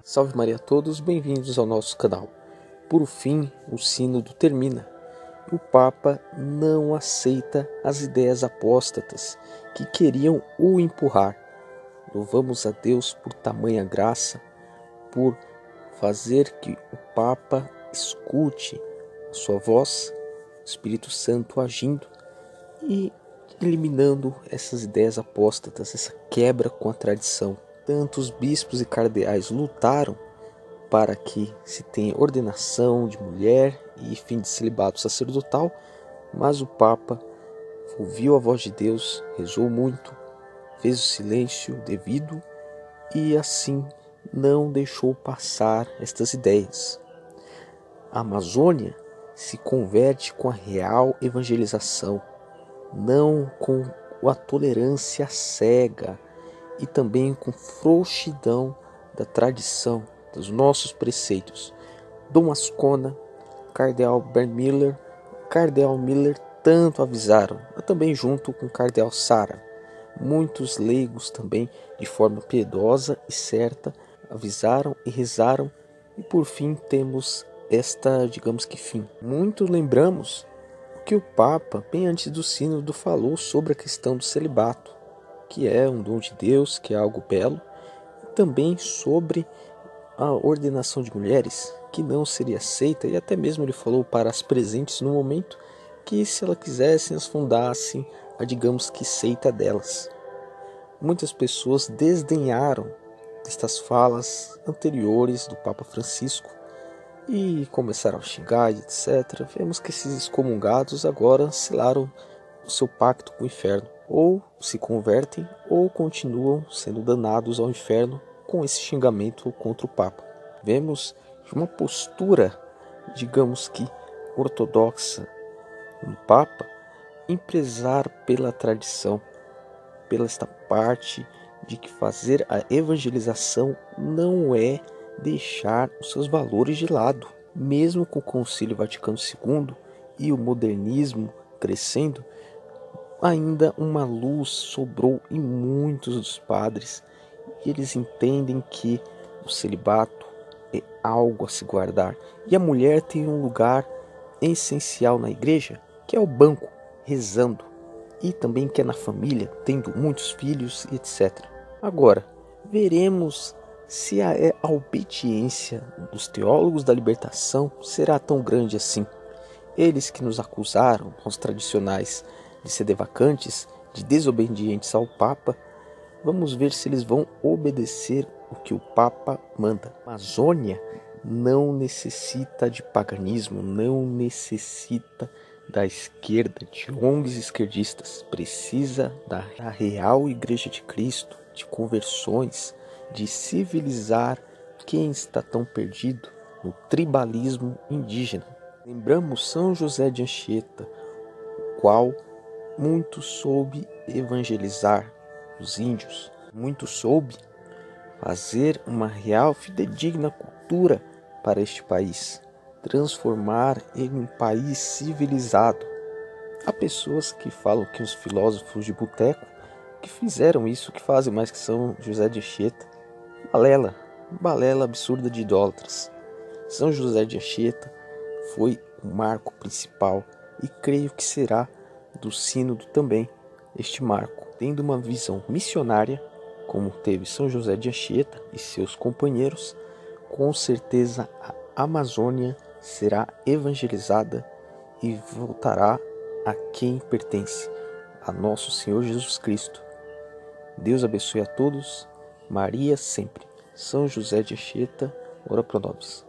Salve Maria a todos, bem-vindos ao nosso canal. Por fim, o sínodo termina. O Papa não aceita as ideias apóstatas que queriam o empurrar. Louvamos a Deus por tamanha graça, por fazer que o Papa escute a sua voz, o Espírito Santo agindo e eliminando essas ideias apóstatas, essa quebra com a tradição. Tantos bispos e cardeais lutaram para que se tenha ordenação de mulher e fim de celibato sacerdotal, mas o Papa ouviu a voz de Deus, rezou muito, fez o silêncio devido e assim não deixou passar estas ideias. A Amazônia se converte com a real evangelização, não com a tolerância cega e também com frouxidão da tradição, dos nossos preceitos. Dom Ascona, Cardeal Bernd Miller tanto avisaram, também junto com o Cardeal Sara. Muitos leigos também, de forma piedosa e certa, avisaram e rezaram, e por fim temos esta, fim. Muito lembramos que o Papa, bem antes do sínodo, falou sobre a questão do celibato, que é um dom de Deus, que é algo belo, e também sobre a ordenação de mulheres, que não seria aceita, e até mesmo ele falou para as presentes no momento, que se elas quisessem, as fundassem a seita delas. Muitas pessoas desdenharam estas falas anteriores do Papa Francisco, e começaram a xingar e etc. Vemos que esses excomungados agora selaram o seu pacto com o inferno. Ou se convertem ou continuam sendo danados ao inferno com esse xingamento contra o Papa. Vemos uma postura, ortodoxa do Papa em prezar pela tradição, pela esta parte de que fazer a evangelização não é deixar os seus valores de lado. Mesmo com o Concílio Vaticano II e o modernismo crescendo, ainda uma luz sobrou em muitos dos padres, e eles entendem que o celibato é algo a se guardar, e a mulher tem um lugar essencial na igreja, que é o banco, rezando, e também que é na família, tendo muitos filhos, etc. Agora, veremos se a obediência dos teólogos da libertação será tão grande assim. Eles que nos acusaram, os tradicionais, de sedevacantes, de desobedientes ao Papa, vamos ver se eles vão obedecer o que o Papa manda. A Amazônia não necessita de paganismo, não necessita da esquerda, de ONGs esquerdistas. Precisa da real Igreja de Cristo, de conversões, de civilizar quem está tão perdido no tribalismo indígena. Lembramos São José de Anchieta, o qual muito soube evangelizar os índios, muito soube fazer uma real fidedigna cultura para este país, transformar em um país civilizado. Há pessoas que falam que os filósofos de boteco que fizeram isso, que fazem mais que São José de Anchieta. Balela absurda de idólatras. São José de Anchieta foi o marco principal e creio que será do sínodo também este marco, tendo uma visão missionária, como teve São José de Anchieta e seus companheiros. Com certeza a Amazônia será evangelizada e voltará a quem pertence, a nosso Senhor Jesus Cristo. Deus abençoe a todos, Maria sempre. São José de Anchieta, ora pro nobis.